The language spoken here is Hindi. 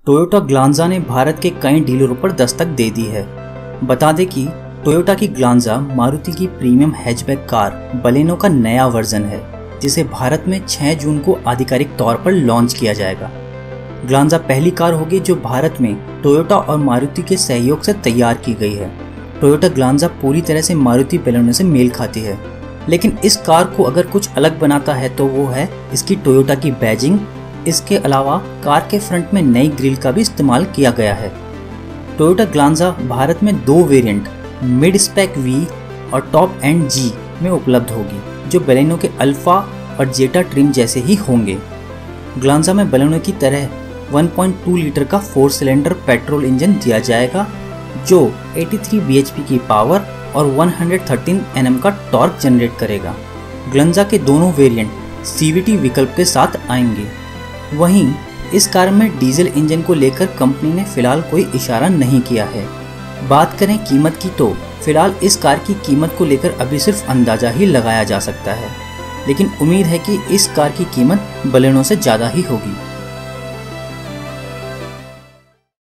टोयोटा ग्लांजा ने भारत के कई डीलरों पर दस्तक दे दी है। बता दें कि टोयोटा की ग्लांजा मारुति की प्रीमियम हैचबैक कार बलेनो का नया वर्जन है, जिसे भारत में 6 जून को आधिकारिक तौर पर लॉन्च किया जाएगा। ग्लांजा पहली कार होगी जो भारत में टोयोटा और मारुति के सहयोग से तैयार की गई है। टोयोटा ग्लांजा पूरी तरह से मारुति बेलेनो से मेल खाती है, लेकिन इस कार को अगर कुछ अलग बनाता है तो वो है इसकी टोयोटा की बैजिंग। इसके अलावा कार के फ्रंट में नई ग्रिल का भी इस्तेमाल किया गया है। टोयोटा ग्लांजा भारत में 2 वेरिएंट मिड स्पेक वी और टॉप एंड जी में उपलब्ध होगी, जो बेलेनो के अल्फा और जेटा ट्रिम जैसे ही होंगे। ग्लांजा में बेलेनो की तरह 1.2 लीटर का 4 सिलेंडर पेट्रोल इंजन दिया जाएगा, जो 83 bhp की पावर और 113 Nm का टॉर्क जनरेट करेगा। ग्लांजा के दोनों वेरिएंट CVT विकल्प के साथ आएंगे। वहीं इस कार में डीजल इंजन को लेकर कंपनी ने फिलहाल कोई इशारा नहीं किया है। बात करें कीमत की तो फिलहाल इस कार की कीमत को लेकर अभी सिर्फ अंदाजा ही लगाया जा सकता है, लेकिन उम्मीद है कि इस कार की कीमत बलेनो से ज़्यादा ही होगी।